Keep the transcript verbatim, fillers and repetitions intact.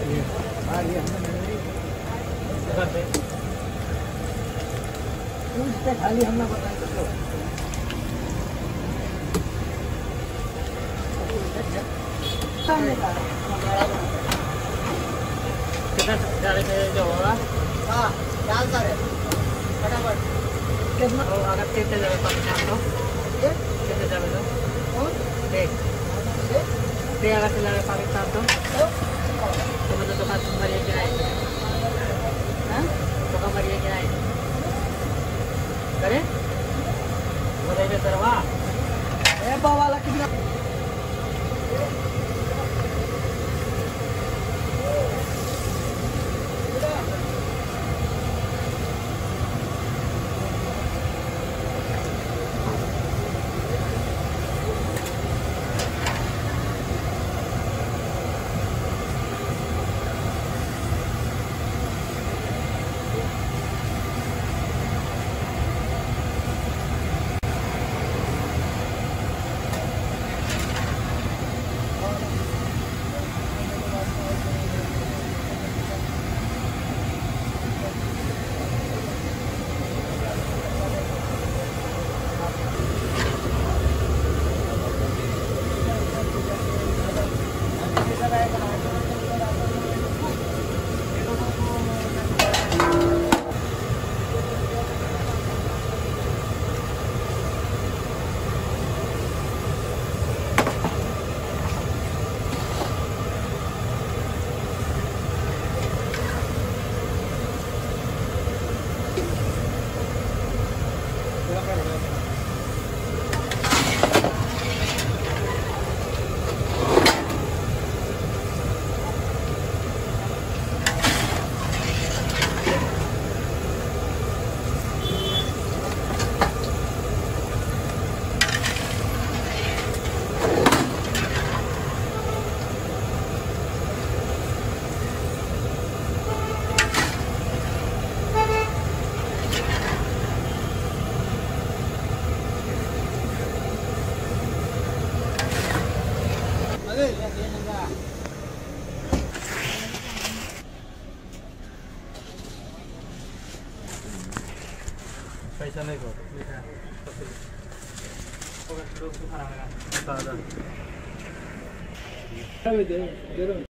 हाँ ये हमने खाली हमने बताया तो कितना सारे पे जो होगा हाँ चार सारे फटाफट कितना अगर कितने जगह पर तो कितने जगह तो देख देख अगर चला गया पाकिस्तान तो तो मतलब तो बात मरिए किराए हाँ तो कम मरिए किराए करे बताइए सरवा ए बावाला कितना पैसा नहीं को